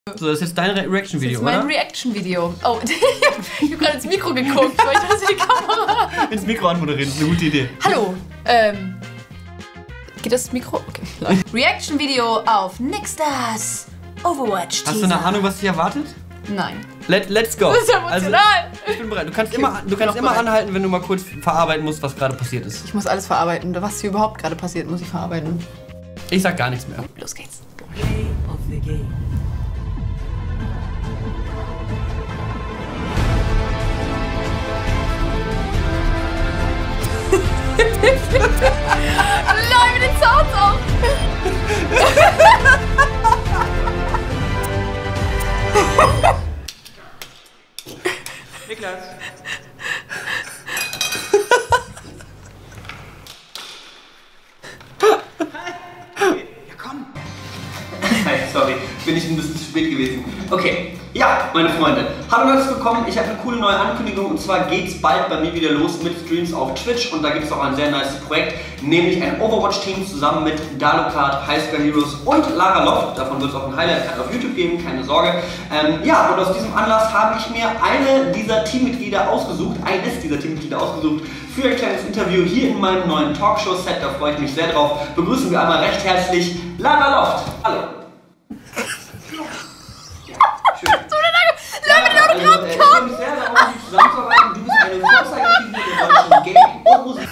So, das ist jetzt dein Reaction-Video, oder? Das ist mein Reaction-Video. Oh, ich hab gerade ins Mikro geguckt, weil ich weiß, die Kamera. Ins Mikro anmoderieren, das ist eine gute Idee. Hallo, geht das Mikro? Okay. Reaction-Video auf Nixstars Overwatch. Hast du eine Ahnung, was dich erwartet? Nein. Let's go. Das ist emotional. Also, ich bin bereit. Du kannst immer anhalten, wenn du mal kurz verarbeiten musst, was gerade passiert ist. Ich muss alles verarbeiten. Was hier überhaupt gerade passiert, muss ich verarbeiten. Ich sag gar nichts mehr. Los geht's. Play of the game. Leute, mit den Sounds auch. Niklas. Ja, komm. Sorry, bin ich ein bisschen zu spät gewesen. Okay, ja, meine Freunde. Hallo und herzlich willkommen. Ich habe eine coole neue Ankündigung und zwar geht's bald bei mir wieder los mit Streams auf Twitch und da gibt es auch ein sehr nice Projekt, nämlich ein Overwatch-Team zusammen mit Dalokart, Highscore Heroes und Lara Loft. Davon wird es auch ein Highlight auf YouTube geben, keine Sorge. Ja, und aus diesem Anlass habe ich mir eines dieser Teammitglieder ausgesucht, für ein kleines Interview hier in meinem neuen Talkshow-Set. Da freue ich mich sehr drauf. Begrüßen wir einmal recht herzlich Lara Loft. Hallo. Schön. Ich freue mich sehr darauf, mit dir zusammenzuarbeiten. Du bist eine Vorzeigefigur der deutschen Gaming und Musik.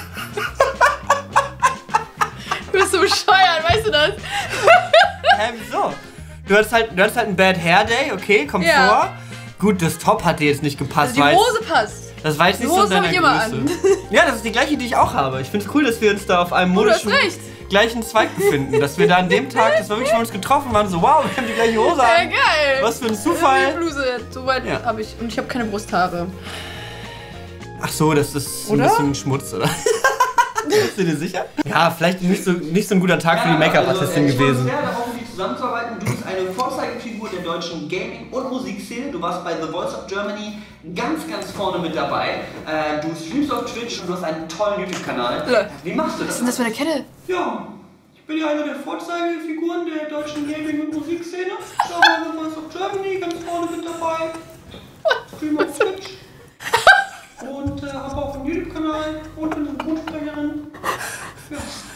Du bist so bescheuert, weißt du das? Wieso? Du hattest halt einen Bad Hair Day, okay, kommt vor. Gut, das Top hat dir jetzt nicht gepasst, Also die Hose passt. Das war jetzt nicht so deine Größe. Ja, das ist die gleiche, die ich auch habe. Ich finde es cool, dass wir uns da auf einem modischen gleichen Zweig befinden. Dass wir da an dem Tag, das war wirklich, wir uns getroffen waren, so wow, wir haben die gleiche Hose an. Ja, geil. Was für ein Zufall. Eine Bluse, so weit habe ich. Und ich habe keine Brusthaare. Ach so, das ist ein bisschen Schmutz, oder? Bist du dir sicher? Ja, vielleicht nicht so ein guter Tag für die Make-up-Artistin gewesen. Ich freue mich sehr darauf, mit dir zusammenzuarbeiten. Du bist eine Vorzeigefigur der deutschen Gaming- und Musikszene. Du warst bei The Voice of Germany ganz vorne mit dabei. Du streamst auf Twitch und du hast einen tollen YouTube-Kanal. Wie machst du das? Was ist denn das für eine Kette? Ja, ich bin ja eine der Vorzeigefiguren der deutschen Gaming- und Musikszene. Ich war bei The Voice of Germany ganz vorne mit dabei. Stream auf Twitch. Und habe auch einen YouTube-Kanal und bin eine Grundsprecherin. Ja.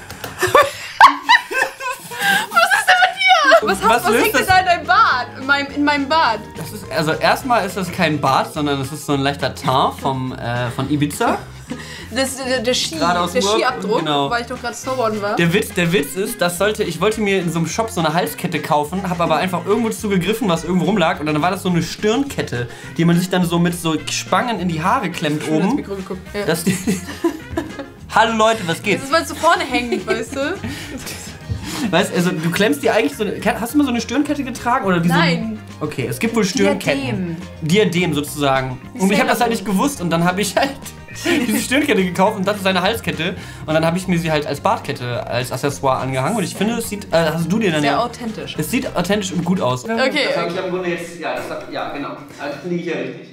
Was hängt denn da in deinem Bart? In meinem Bart? Das ist, also erstmal ist das kein Bart, sondern das ist so ein leichter Teint von Ibiza. Das ist der Skiabdruck, genau. weil ich doch gerade snowboarden war. Der Witz ist, ich wollte mir in so einem Shop so eine Halskette kaufen, habe aber einfach irgendwo zugegriffen, was irgendwo rumlag und dann war das so eine Stirnkette, die man sich dann so mit so Spangen in die Haare klemmt oben. Ins Mikro geguckt. Ja. Hallo Leute, was geht? Das ist, weil es so vorne hängt, weißt du? Weißt, also du klemmst dir eigentlich so eine, hast du mal so eine Stirnkette getragen? Oder wie Nein. So, okay, es gibt wohl Stirnketten. Diadem sozusagen. Und ich habe das halt nicht gewusst und dann habe ich halt diese Stirnkette gekauft und das ist eine Halskette. Und dann habe ich mir sie halt als Bartkette, als Accessoire angehangen und ich finde, es sieht, hast du dir dann sehr authentisch. Es sieht authentisch und gut aus. Okay. Das habe ich im Grunde jetzt, ja genau, also finde ich ja richtig.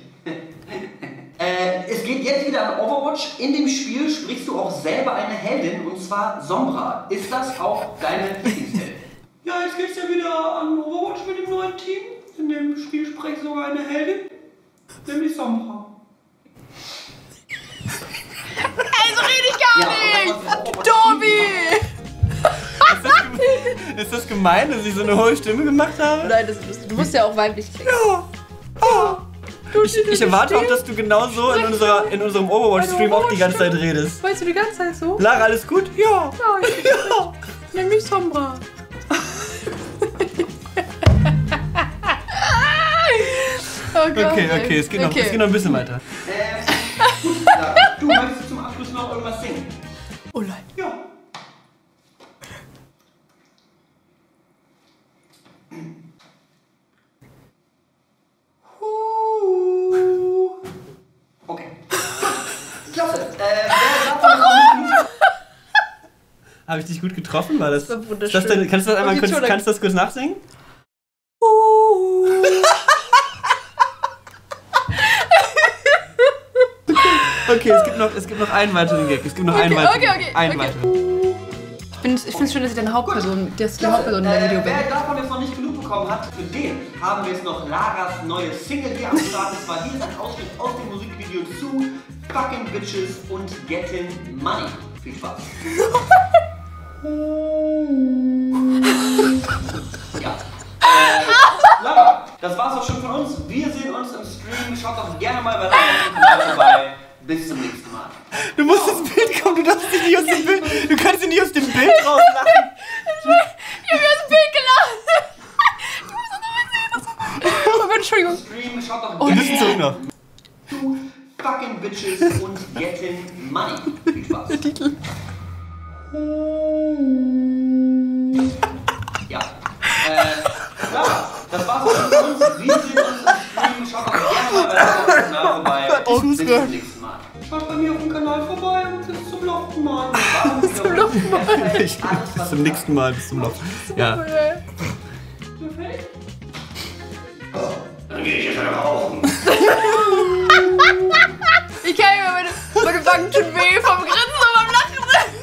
Es geht jetzt wieder an Overwatch. In dem Spiel sprichst du auch selber eine Heldin, und zwar Sombra. Ist das auch deine Lieblingsheldin? Ja, jetzt geht's ja wieder an Overwatch mit dem neuen Team. In dem Spiel spreche ich sogar eine Heldin, nämlich Sombra. Ey, so rede ich gar nicht! Tobi! Ist das gemein, dass ich so eine hohe Stimme gemacht habe? Nein, du musst ja auch weiblich klingen. Ja. Oh. Ich erwarte auch, dass du genauso in unserem Overwatch-Stream auch die ganze Zeit redest. Weißt du die ganze Zeit so? Lara, alles gut? Ja. Ja. Nenn mich Sombra. Okay, es geht noch ein bisschen weiter. Du möchtest zum Abschluss noch irgendwas singen? Oh nein. Ja. Okay. Klasse. Habe ich dich gut getroffen? War das? Das war wunderschön. Kannst du das einmal kurz nachsingen? Okay, es gibt noch einen weiteren Gag. Einen weiteren. Ich finde es schön, dass ich die Hauptperson in deinem Video bin. Wer davon jetzt noch nicht genug bekommen bekommen hat, für den haben wir jetzt noch Laras neue Single hier am Start. Das war hier ein Ausschnitt aus dem Musikvideo zu Fucking Bitches und Getting Money. Viel Spaß. Ja. Lara, das war's auch schon von uns. Wir sehen uns im Stream. Schaut doch gerne mal bei Lara Kanal vorbei. Bis zum nächsten Mal. Du musst ins Bild kommen, du darfst dich nicht aus dem Bild. Du kannst dich nicht aus dem Bild rauslachen. Ich hab mir aus dem Bild gelacht. Du musst das nochmal sehen. Oh Gott, Entschuldigung. Stream, schaut doch Ein bisschen zurück noch. zu Fucking Bitches und Getting Money. Viel Spaß. Der Titel. Ja. Lara, das war's auch schon von uns. Wir sehen uns im Stream. Schaut doch gerne mal bei Lara Kanal vorbei. Bis zum nächsten Mal. Schaut bei mir auf dem Kanal vorbei und bis zum letzten Mal. Bis zum letzten Mal. Bis zum nächsten Mal, bis zum Loch. Ja. Dann gehe ich jetzt wieder rauchen. Ich kann mir meine Wangen tun weh vom Grinsen und beim Lachen.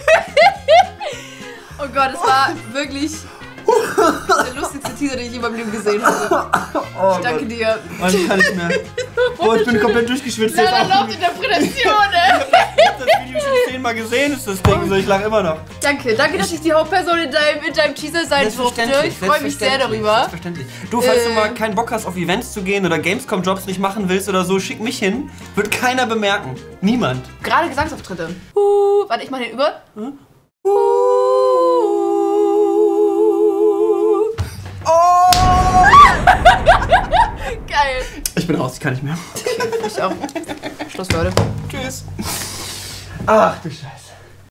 Oh Gott, es war wirklich der lustigste Teaser, den ich in meinem Leben gesehen habe. Ich danke dir. Mann, ich kann nicht mehr. Boah, ich bin komplett durchgeschwitzt. Leider läuft Interpretation, ey. Ich hab das Video schon 10-mal gesehen, ist das Ding so, ich lache immer noch. Danke, dass ich die Hauptperson in deinem Teaser sein durfte. Ich freue mich sehr darüber. Selbstverständlich. Du, falls du mal keinen Bock hast, auf Events zu gehen oder Gamescom-Jobs nicht machen willst oder so, schick mich hin. Wird keiner bemerken. Niemand. Gerade Gesangsauftritte. Warte, ich mach den über. Geil. Ich bin raus, ich kann nicht mehr. Ich auch. Schluss, Leute. Tschüss. Ach du Scheiße.